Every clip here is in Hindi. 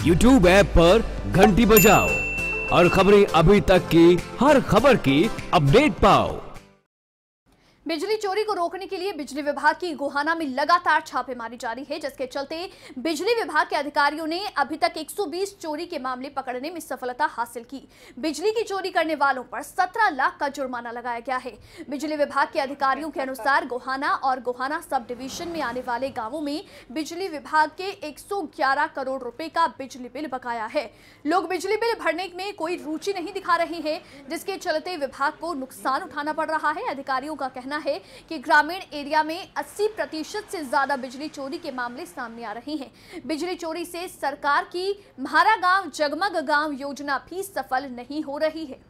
YouTube ऐप पर घंटी बजाओ और खबरें अभी तक की हर खबर की अपडेट पाओ। बिजली चोरी को रोकने के लिए बिजली विभाग की गोहाना में लगातार छापेमारी जारी है, जिसके चलते बिजली विभाग के अधिकारियों ने अभी तक 120 चोरी के मामले पकड़ने में सफलता हासिल की। बिजली की चोरी करने वालों पर 17 लाख का जुर्माना लगाया गया है। बिजली विभाग के अधिकारियों के अनुसार गोहाना और गोहाना सब डिवीजन में आने वाले गांवों में बिजली विभाग के 111 करोड़ रुपए का बिजली बिल बकाया है। लोग बिजली बिल भरने में कोई रुचि नहीं दिखा रहे हैं, जिसके चलते विभाग को नुकसान उठाना पड़ रहा है। अधिकारियों का कहना है कि ग्रामीण एरिया में 80% से ज्यादा बिजली चोरी के मामले सामने आ रहे हैं। बिजली चोरी से सरकार की म्हारा गांव जगमग गांव योजना भी सफल नहीं हो रही है।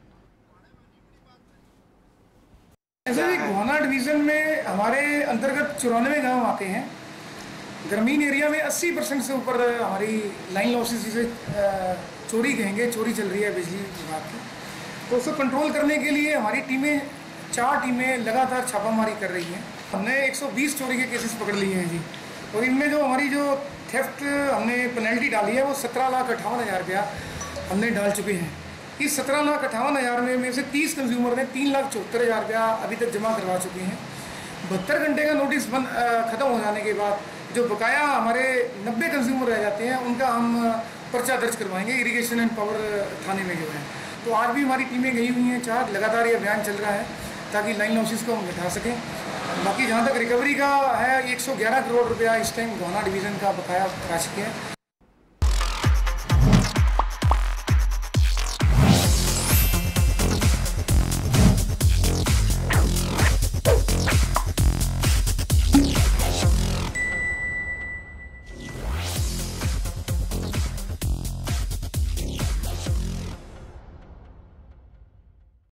ऐसे ही गोहाना डिवीजन में हमारे अंतर्गत 94 गांव आते हैं। ग्रामीण एरिया में 80% से ऊपर हमारी लाइन लॉसेस जिसे चोरी कहेंगे, चोरी चल रही है बिजली विभाग की। तो उसको कंट्रोल करने के लिए हमारी टीमें 4 टीमें लगातार छापामारी कर रही हैं। हमने 120 चोरी के केसेस पकड़ लिए हैं जी। और इनमें जो हमारी जो थेफ्ट हमने पेनल्टी डाली है वो 17,58,000 रुपया हमने डाल चुके हैं। इस 17,58,000 में से 30 कंज्यूमर ने 3,74,000 रुपया अभी तक जमा करवा चुके हैं। 72 घंटे का नोटिस ख़त्म हो जाने के बाद जो बकाया हमारे 90 कंज्यूमर रह जाते हैं उनका हम पर्चा दर्ज करवाएंगे इरिगेशन एंड पावर थाने में जो है। तो आज भी हमारी टीमें गई हुई हैं 4, लगातार ये अभियान चल रहा है ताकि लाइन लॉसेस को हम घटा सकें। बाकी जहाँ तक रिकवरी का है 111 करोड़ रुपया इस टाइम गोहाना डिवीज़न का बकाया राशि है।